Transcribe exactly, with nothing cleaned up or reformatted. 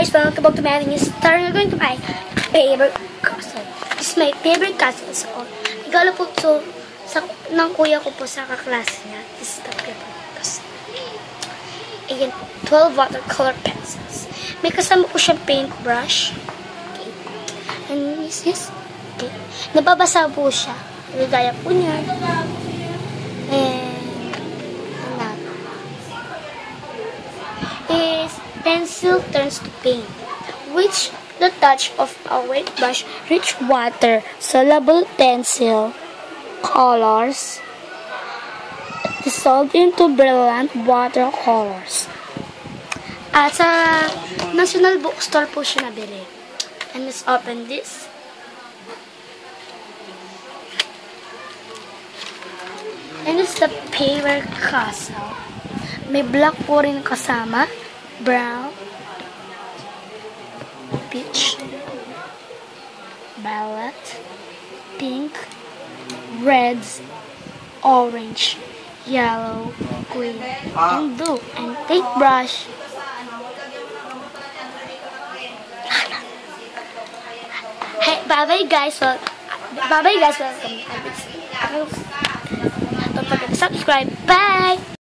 guys, welcome back to my new star. We're going to my favorite castle. This is my favorite castle. So, regalo po ito sa, ng kuya ko po sa kaklase niya. This is the favorite castle. Ayan po, twelve watercolor pencils. May kasama po siyang paintbrush. Okay. And this is, okay. Nababasa po siya. Gaya po niya. And, is pencil turns to paint, which the touch of a wet brush rich water soluble pencil colors dissolved into brilliant watercolors. At sa National Bookstore po siya nabili. And let's open this. And it's the Faber castle. May black po rin kasama. Brown. Peach. Violet. Pink. Reds. Orange. Yellow. Green. And blue. And paintbrush. Hey, bye-bye guys. Well, bye-bye guys. Welcome. Don't forget to subscribe. Bye!